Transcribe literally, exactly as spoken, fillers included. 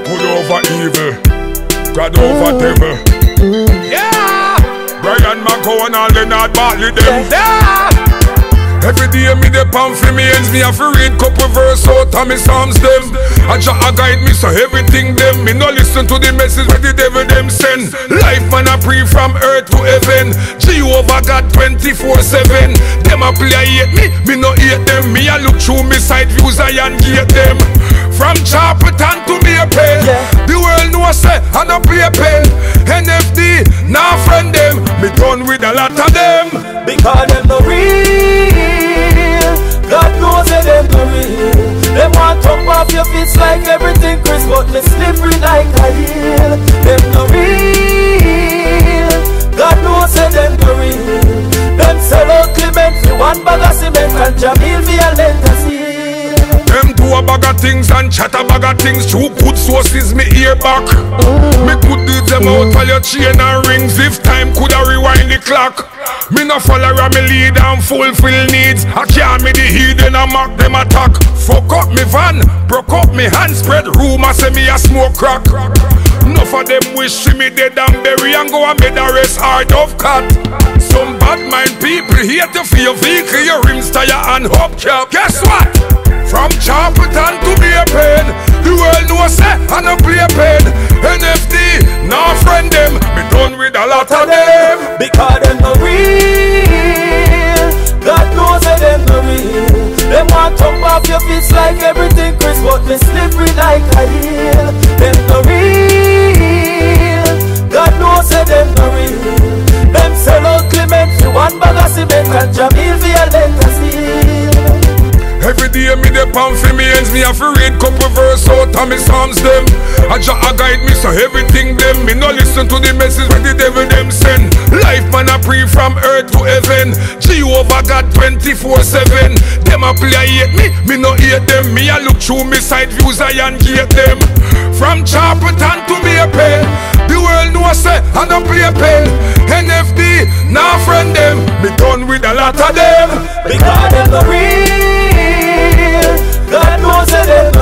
Good over evil, God over devil. Yeah! Bryan MaGowan and Leonard Bartley them. Yeah! Every day me dey pump for me ends. Me have to read couple verse out of me psalms them. And Jah a guide me so everything them. Me no listen to the message where the devil them send. Life man a pray from earth to heaven. Jehovah God twenty-four seven. Them a play a hate me, me no hate them. Me a look through me side views I and gate them. From Charlton to me a pen. Yeah. The world know say I no play a pen. N F D, nah friend them. Me done with a lot of them. Because them no real. God knows that them no real. Them want to top off your fist like everything Chris, but me slippery like a heel. Them no real. God knows that them no real. Them sell out Clement for one bag of cement and Jamil violent as heel. Them do a bag of things and chat a bag of things. True good sources me ear back. Me could do them out while your chain and rings. If time coulda rewind the clock. Me no follow me lead and fulfill needs. I can't me the heat and I mock them attack. Fuck up me van, broke up me hand, spread rumor say me a smoke crack. Enough of them wish see me dead and bury and go and make the rest hard of cut. Some bad mind people hate you for your vehicle, your rims tire and hubcap. Guess what? From Charlton to be a pen. The world knows say I no play a pen. N F D, nah friend them. Me done with a lot of them. Because them no real. God knows that them no real. Them want to top off your fist like everything Chris, but me slippery like a heel. Them no real. God knows that them no real. Them sell out Clement for one bag of cement and Jamil violent as heel. Every day me dey pump for me ends. Me have to read couple verse out of me psalms them. And Jah a guide me so everything them. Me no listen to the message when the devil them send. Life man a pray from earth to heaven. Jehovah God twenty-four seven. Them a play a hate me, me no hate them. Me a look through me side views I and gate them. From Charlton to me a pen. The world know say I no play a pen. N F D, nah friend them. Me done with a lot of them. Because them no real. God knows that them